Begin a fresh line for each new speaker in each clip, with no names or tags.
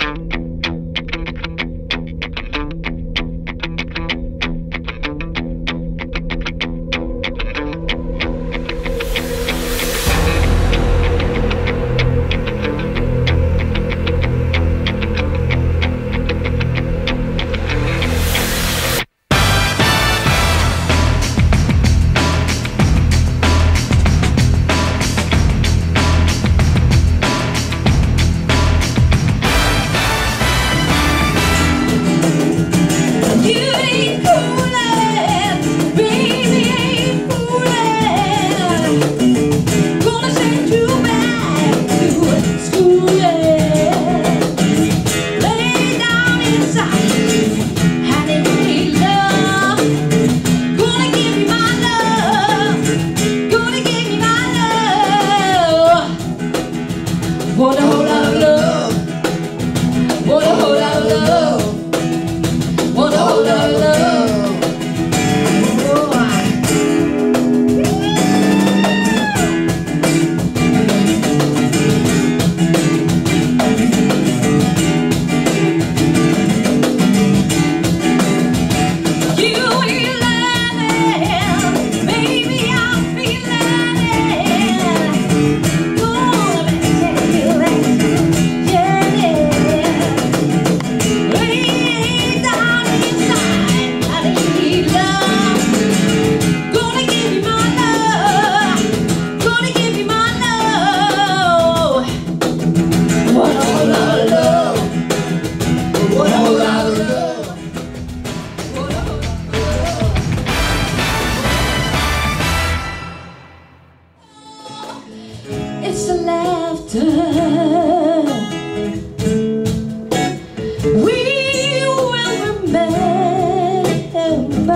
Want a whole lot of love. Want a whole lot of love. Want a whole lot of love. It's the laughter we will remember.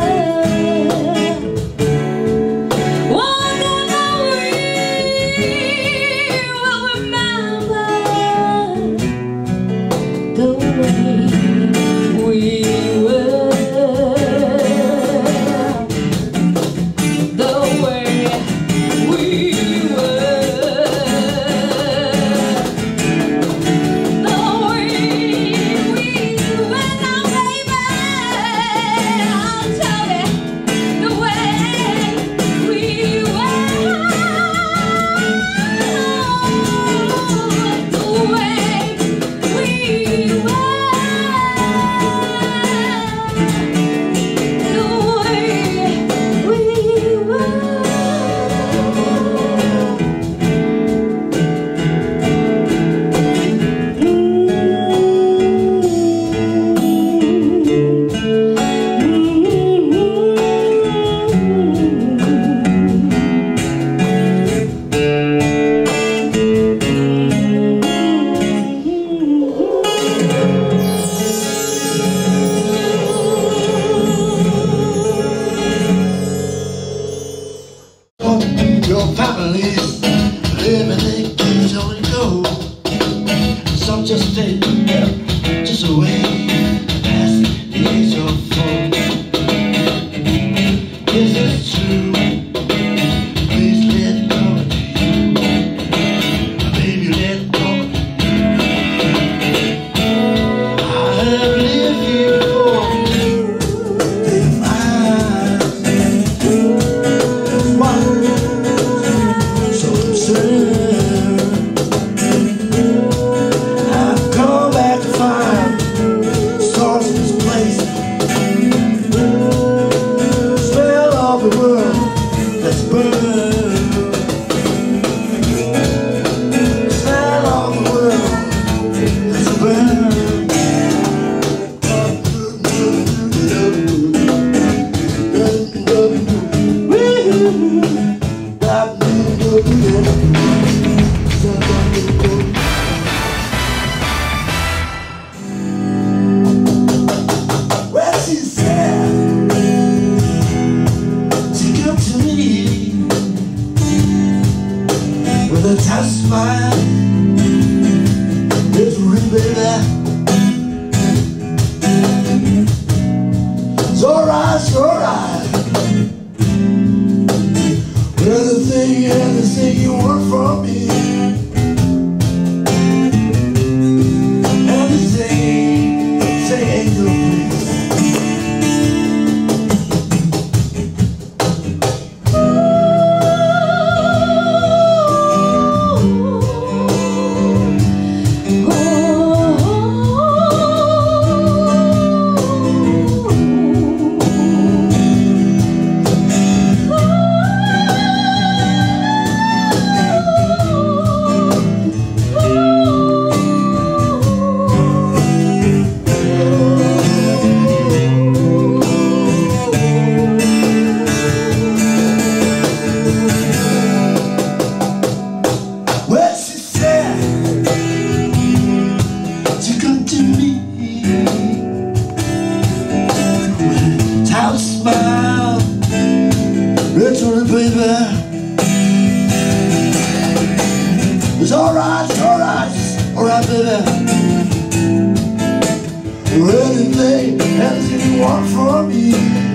One day we will remember the way we were, the way we were.
Your family's living in caves on the go. Some just stay just away past the age of 4. Is it true? Please let go to you. Baby, let go. I have lived here for you. I've come back to find stars in this place. Smell of the world that's burned. Smell of the world that's burned. Well, she said, she came to me with a tight smile. It's real, baby. It's alright, it's alright. Everything you want from me. And it's It's alright, baby. Anything you want from me.